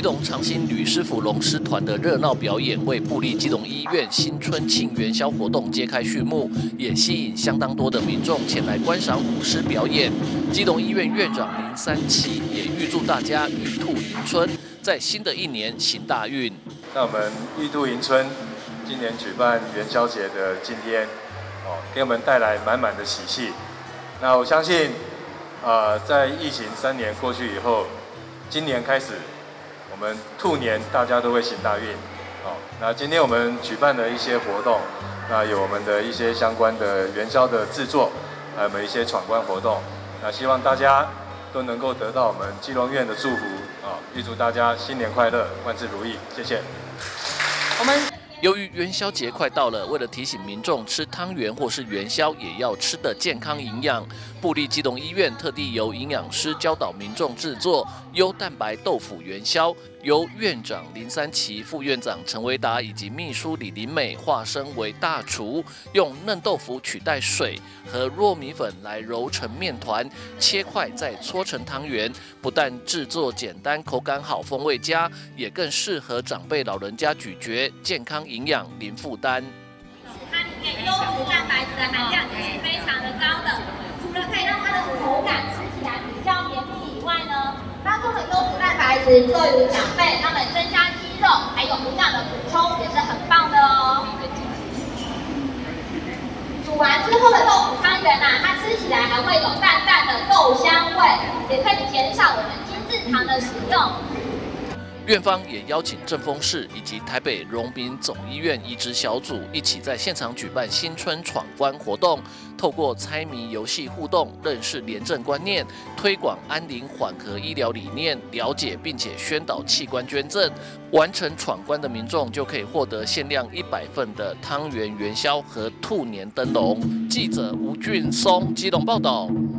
隆长兴吕师傅龙狮团的热闹表演，为部立基隆医院新春庆元宵活动揭开序幕，也吸引相当多的民众前来观赏舞狮表演。基隆医院院长林三七也预祝大家玉兔迎春，在新的一年行大运。 那我们玉兔迎春今年举办元宵节的今天，给我们带来满满的喜气。那我相信，在疫情3年过去以后，今年开始，我们兔年大家都会行大运。那今天我们举办的一些活动，那有我们的一些相关的元宵的制作，还有我们一些闯关活动。那希望大家都能够得到我们基隆院的祝福预祝大家新年快乐，万事如意，谢谢。 由于元宵节快到了，为了提醒民众吃汤圆或是元宵也要吃得健康营养，部立基隆医院特地由营养师教导民众制作优蛋白豆腐元宵，由院长林三奇、副院长陈维达以及秘书李林美化身为大厨，用嫩豆腐取代水和糯米粉来揉成面团，切块再搓成汤圆。不但制作简单、口感好、风味佳，也更适合长辈老人家咀嚼，健康营养零负担。 它里面优质蛋白质的含量也是非常的高的，除了可以让它的口感吃起来比较绵密以外呢，当中的优质蛋白质对于长辈他们增加肌肉还有营养的补充也是很棒的哦。煮完之后的豆腐汤圆它吃起来还会有淡淡的豆香味，也可以减少我们精制糖的使用。 院方也邀请政风市以及台北荣民总医院移植小组一起在现场举办新春闯关活动，透过猜谜游戏互动，认识廉政观念，推广安宁缓和医疗理念，了解并且宣导器官捐赠。完成闯关的民众就可以获得限量100份的汤圆元宵和兔年灯笼。记者吴俊松基隆报道。